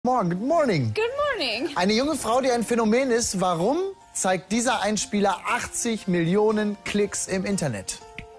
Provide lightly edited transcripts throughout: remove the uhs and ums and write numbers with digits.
Morgen, good morning. Good morning. Eine junge Frau, die ein Phänomen ist. Warum zeigt dieser Einspieler 80 Millionen Klicks im Internet?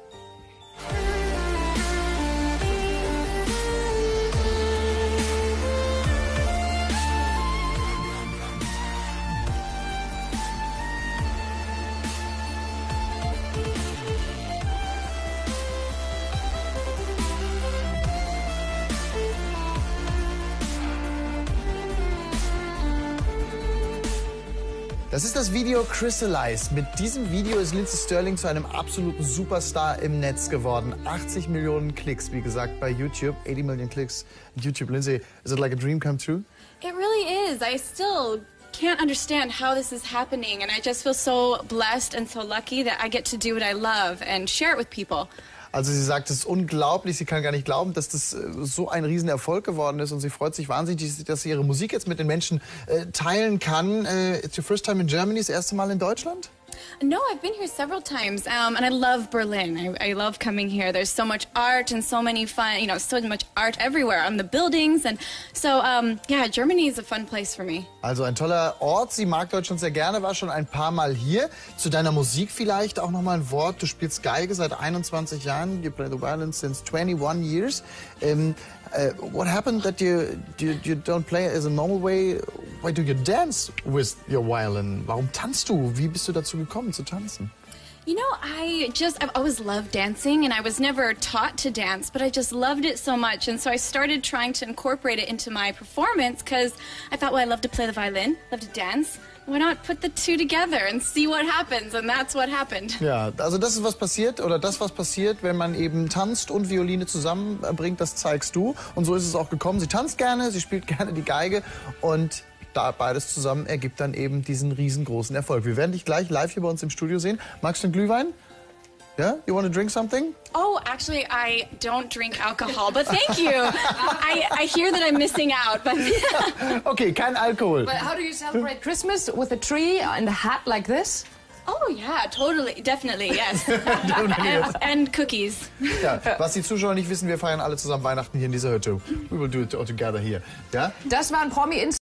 Das ist das Video Crystallize. Mit diesem Video ist Lindsey Stirling zu einem absoluten Superstar im Netz geworden. 80 Millionen Klicks, wie gesagt, bei YouTube. 80 Millionen Klicks on YouTube. Lindsey, is it like a dream come true? It really is. I still can't understand how this is happening, and I just feel so blessed and so lucky that I get to do what I love and share it with people. Also sie sagt, es ist unglaublich, sie kann gar nicht glauben, dass das so ein Riesenerfolg geworden ist und sie freut sich wahnsinnig, dass sie ihre Musik jetzt mit den Menschen teilen kann. It's your first time in Germany, das erste Mal in Deutschland? No, I've been here several times, and I love Berlin. I love coming here. There's so much art and so many fun, so much art everywhere on the buildings, and so yeah, Germany is a fun place for me. Also ein toller Ort. Sie mag Deutschland sehr gerne, war schon ein paar Mal hier. Zu deiner Musik vielleicht auch noch mal ein Wort. Du spielst Geige seit 21 Jahren. You play the violin since 21 years. What happened that you don't play as a normal way? Why do you dance with your violin? Warum tanzt du? Wie bist du dazu gekommen zu tanzen? You know, I've always loved dancing, and I was never taught to dance, but I just loved it so much, and so I started trying to incorporate it into my performance, because I thought, well, I love to play the violin, love to dance, why not put the two together and see what happens, and that's what happened. Ja, also das ist was passiert, oder das, was passiert, wenn man eben tanzt und Violine zusammenbringt, das zeigst du, und so ist es auch gekommen. Sie tanzt gerne, sie spielt gerne die Geige, und da beides zusammen ergibt dann eben diesen riesengroßen Erfolg. Wir werden dich gleich live hier bei uns im Studio sehen. Magst du einen Glühwein? Yeah? You want to drink something? Oh, actually, I don't drink alcohol, but thank you. I hear that I'm missing out, but Okay, kein Alkohol. But how do you celebrate Christmas? With a tree and a hat like this? oh yeah, totally, definitely, yes. And cookies. Ja, was die Zuschauer nicht wissen, wir feiern alle zusammen Weihnachten hier in dieser Hütte. We will do it all together here. Ja? Das war ein Promi